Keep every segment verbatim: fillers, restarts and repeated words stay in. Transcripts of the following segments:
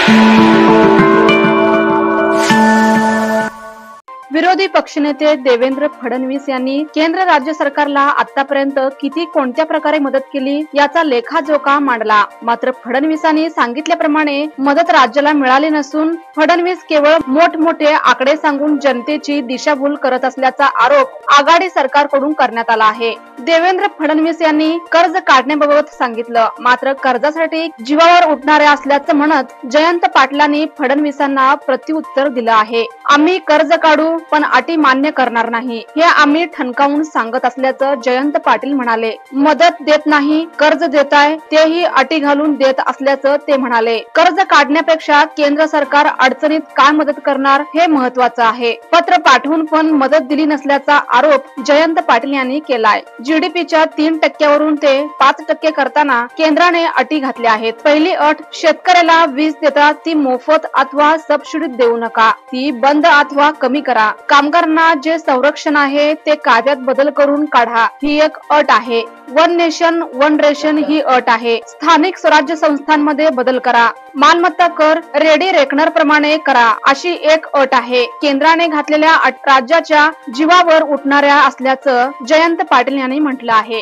विरोधी पक्षनेते देवेंद्र फडणवीस यांनी केंद्र राज्य सरकारला आतापर्यंत किती कोणत्या प्रकारे मदत केली याचा लेखाजोखा मांडला। मात्र फडणवीसांनी सांगितल्याप्रमाणे मदत राज्याला मिळाली नसून फडणवीस केवळ मोठमोठे आकडे सांगून जनतेची दिशाभूल करत असल्याचा आरोप आघाडी सरकारकडून करण्यात आला आहे। देवेंद्र फडणवीस यांनी कर्ज काढण्याबाबत सांगितलं, मात्र कर्जासाठी जीवावर उठणारे असल्याचं म्हणत जयंत पाटलांनी फडणवीसांना प्रत्युत्तर दिलं आहे। आम्ही कर्ज काढू पण अटी मान्य करणार नाही हे आम्ही ठणकावून सांगत असल्याचं जयंत पाटील म्हणाले। मदत देत नाही, कर्ज देताय तेही अटी घालून देत असल्याचं ते म्हणाले। कर्ज काढण्यापेक्षा केंद्र सरकार अडचणीत काय मदत करणार हे महत्वाचं आहे। पत्र पाठवून पण मदत दिली नसल्याचा आरोप जयंत पाटील यांनी केलाय। जीडीपीच्या तीन टक्क्यावरून ते पाच टक्के करताना केंद्राने अटी घातल्या आहेत। पहिली अट, शेतकऱ्याला वीज देता ती मोफत अथवा सबसिडीत देऊ नका, ती बंद अथवा कमी करा। कामगारांना जे संरक्षण आहे ते कायद्यात बदल करून काढा, ही एक अट आहे। वन नेशन वन रेशन ही अट आहे। स्थानिक स्वराज्य संस्थांमध्ये बदल करा, मालमत्ता कर रेडी रेकनर प्रमाणे करा, अशी एक अट आहे। केंद्राने घातलेल्या अट राज्याच्या जीवावर उठणाऱ्या असल्याचं जयंत पाटील यांनी म्हटलं आहे।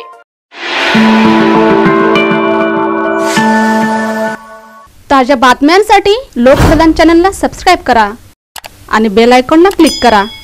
ताज्या बातम्यांसाठी लोकप्रधान चॅनलला सबस्क्राईब करा आणि बेल आयकॉनला क्लिक करा।